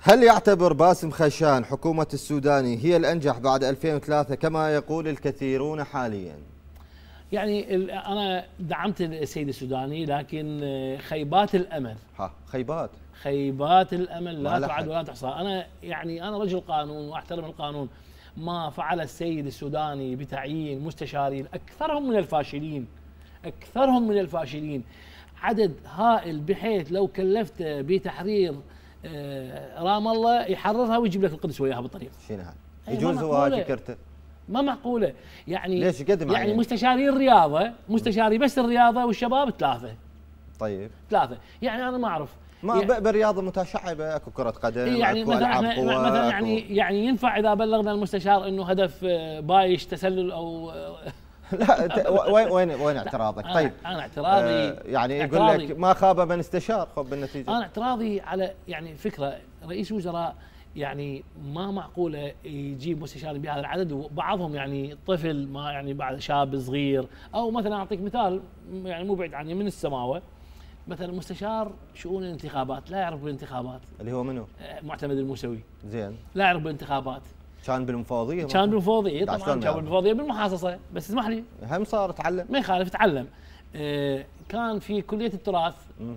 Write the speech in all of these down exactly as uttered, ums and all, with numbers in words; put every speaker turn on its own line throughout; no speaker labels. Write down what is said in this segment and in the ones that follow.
هل يعتبر باسم خشان حكومة السوداني هي الأنجح بعد ألفين وثلاثة كما يقول الكثيرون حاليا؟
يعني أنا دعمت السيد السوداني، لكن خيبات الأمل
ها خيبات
خيبات الأمل لا تعد ولا تحصى. أنا يعني أنا رجل قانون وأحترم القانون. ما فعل السيد السوداني بتعيين مستشارين أكثرهم من الفاشلين، أكثرهم من الفاشلين، عدد هائل، بحيث لو كلفت بتحرير رام الله يحررها ويجيب لك القدس وياها بالطريق.
شنو هذا؟ يجوز هو فكرته؟
ما معقوله. يعني
ليش قد معين؟
يعني مستشاري الرياضه، مستشاري بس الرياضه والشباب ثلاثه.
طيب
ثلاثه، يعني انا ما اعرف.
ما يعني بالرياضه متشعبه، اكو كره قدم،
يعني
اكو
مثلا
العاب قوه،
مثلا يعني يعني ينفع اذا بلغنا المستشار انه هدف بايش تسلل او
لا وين وين وين اعتراضك؟
أنا
طيب
انا اعتراضي
آه يعني يقول لك ما خاب من استشار، خب بالنتيجه.
انا اعتراضي على يعني فكره رئيس وزراء، يعني ما معقوله يجيب مستشار بهذا العدد، وبعضهم يعني طفل، ما يعني بعد شاب صغير، او مثلا اعطيك مثال يعني مو بعيد عني من السماوه، مثلا مستشار شؤون الانتخابات لا يعرف بالانتخابات،
اللي هو منو؟
معتمد الموسوي.
زين،
لا يعرف بالانتخابات.
كان بالمفوضيه؟
كان بالمفوضيه طبعا، كان بالمفوضيه بالمحاصصه، بس اسمح لي
هم صار تعلم،
ما يخالف تعلم. آه كان في كليه التراث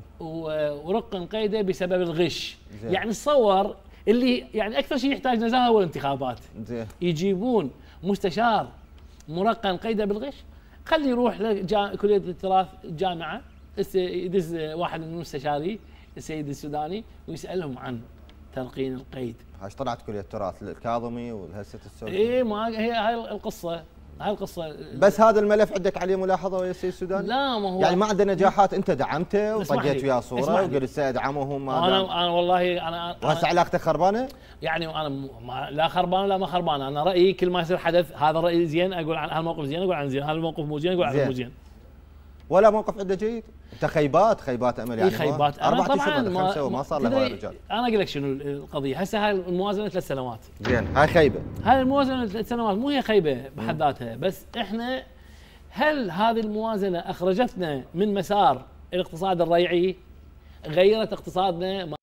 ورق قيده بسبب الغش. زين. يعني تصور اللي يعني اكثر شيء يحتاج نزاهه هو الانتخابات.
زين.
يجيبون مستشار مرقن قيده بالغش، خليه يروح لكليه التراث الجامعه، يدز واحد من المستشاري السيد السوداني ويسالهم عن تلقين القيد.
هاش طلعت كليه التراث الكاظمي والهسه السوداني.
اي ما هي هاي القصه، هاي القصه.
بس هذا الملف عندك عليه ملاحظه ويا السيد السوداني؟
لا ما هو
يعني ما عنده نجاحات انت دعمته وطقيت وياه صوره وقلت سادعمهم.
انا انا والله انا
وهسه علاقتك خربانه؟
يعني انا ما لا خربانه لا ما خربانه، انا رايي كل ما يصير حدث هذا الراي زين اقول عن هالموقف زين، اقول عن زين، هذا الموقف مو زين اقول عن مو زين.
ولا موقف عنده جيد؟ انت خيبات خيبات امل يعني.
خيبات
اربع اشهر خمسه وما صار له رجال.
انا اقول لك شنو القضيه، هسه هاي الموازنه ثلاث سنوات.
زين، هاي خيبه.
هاي الموازنه ثلاث سنوات مو هي خيبه بحد ذاتها، بس احنا هل هذه الموازنه اخرجتنا من مسار الاقتصاد الريعي؟ غيرت اقتصادنا؟